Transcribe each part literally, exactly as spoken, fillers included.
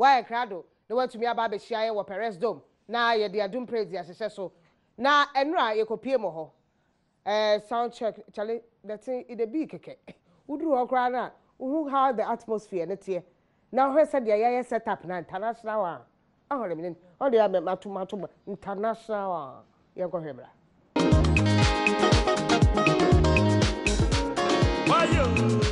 why crado they want to me about be share wo Perez Dome na ye the Adom Praiz ya hye so na enra ye kopie mo ho eh sound check chale that thing it dey be keke uduru ho kra na who how the atmosphere na tie na ho said ya set up na international one ahore me all the matumatu international one ye go hebra Wayo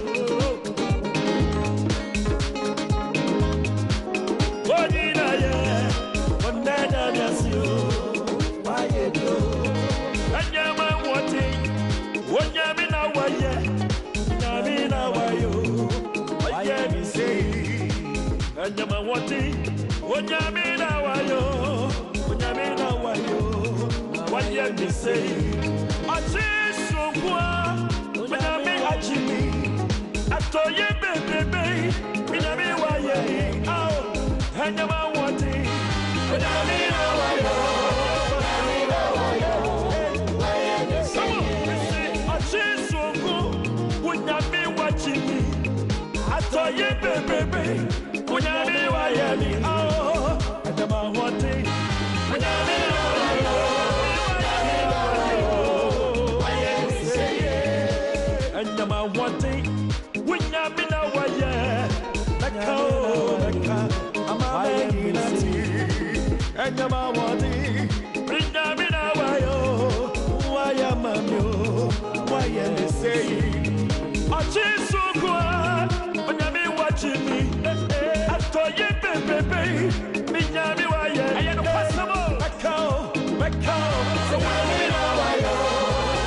Wodina ye Wonada dasio Waye do Anyama woti Wonyami na waye Nyami na wayo Waye mi say Anyama woti Wonyami na wayo Wonyami na wayo Waye mi say Achi sokwa Wonyami achimi Atoye bebebe Minami waye Ao Anyama woti Wonyami na wayo Wonyami na wayo Waye mi say Achi sokwa Wonyami wachimi Atoye bebebe Wonyami waye mi Ao Anyama woti Wonyami na wayo Anyama wati, winyami na waye, naka o naka, amame ginati. Anyama wati, winyami na wayo, waye mamyo, waye nisei. Achi sukwa, winyami wachimi, atoye bebebe, winyami waye. Ayano pasamo, naka o, naka o, winyami na wayo.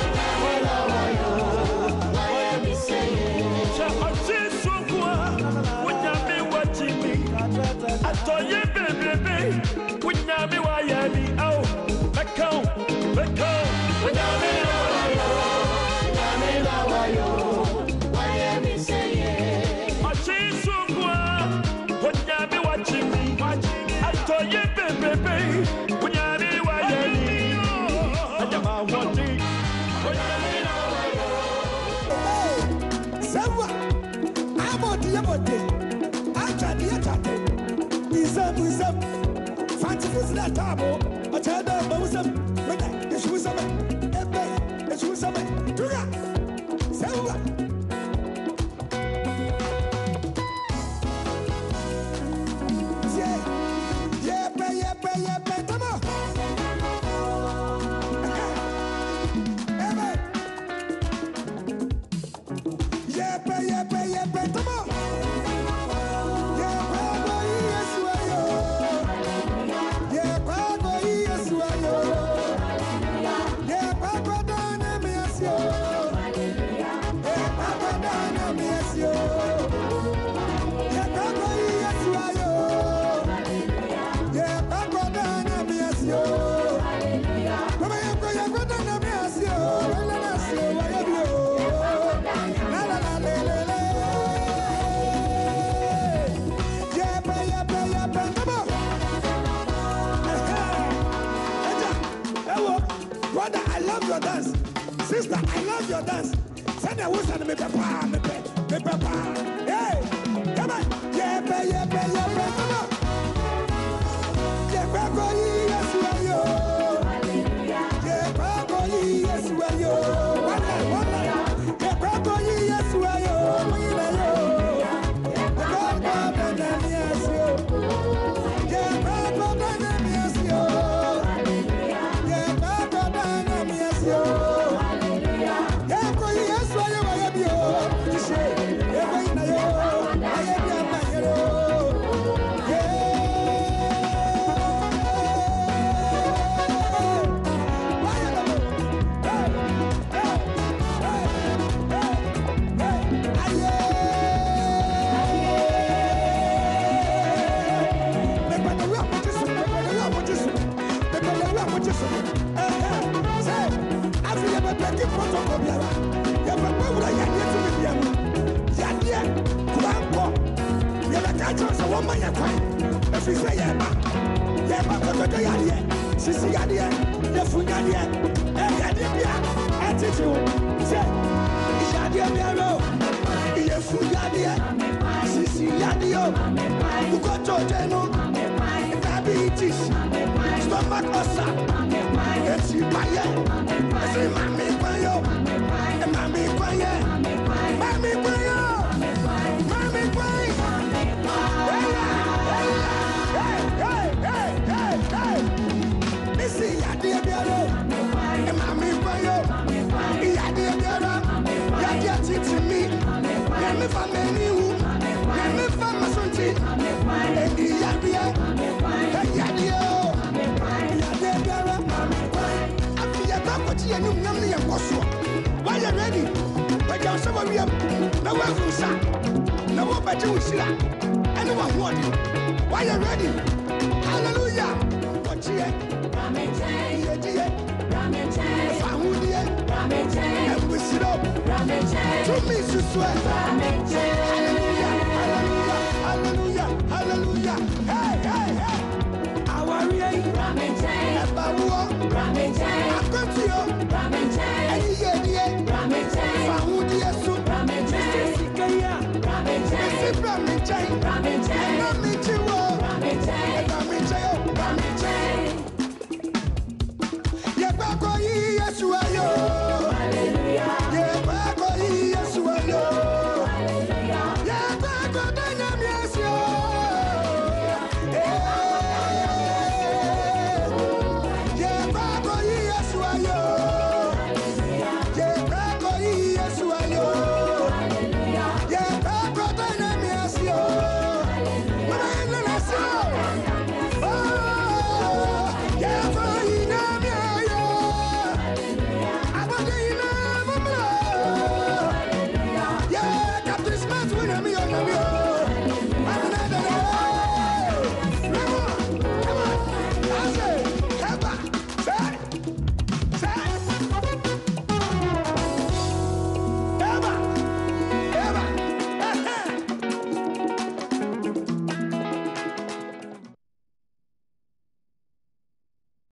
Atoye bebebe, winyami waye mi au, mekau, mekau, winyami na wayo, winyami na wayo, waye mi seye. Achi sukwa, winyami wachimi, atoye bebebe, winyami waye mi, anyama wati, winyami na wayo. Sewa, amodi amodi, achadi achadi. Isam, Isam, fancy was that table. I tell them, Mosam, Mena, the shoes of it, Ebe, the shoes of it, Dura, Selva. Yeah, pay, yeah, pay, yeah, pay, come on. Yeah, pay, yeah, pay, yeah, pay, come on. Brother, I love your dance. Sister, I love your dance. Send a whistle to me, papa, me, me, papa. Hey, come on. Yeah, pay, yeah, pay, yeah, pay, come on. Yeah, papa, yes, you are you. Yeah, papa, yes, you are you. One line, one line. Yeah, papa, yes, you are you. We are you. Yeah, papa, yes, you. Yeah, papa, yes, you. Jeno, diabetes, stomach ulcer, it's you buy it. Say, Mammy, why yo? Mammy, why yo? Mammy, why yo? Mammy, why? Hey, hey, hey, hey, hey. Missy, I did the other. Mammy, why yo? I did the other. Yeah, teach me. Let me find me who. Let me find my son. And the idea. Hey, idea. Why you ready? But you're some of you. No one who's that. No one but you, Silla. Anyone want it? Why you ready? Hallelujah. What you at? And we sit up. To me, to swear. Hallelujah. Hallelujah. Hallelujah. Hallelujah. Hey, hey, hey. Our yay. About war. I come to you. And yeah, yeah. Found the soup. Mister Sikaya. Mister Bramichay.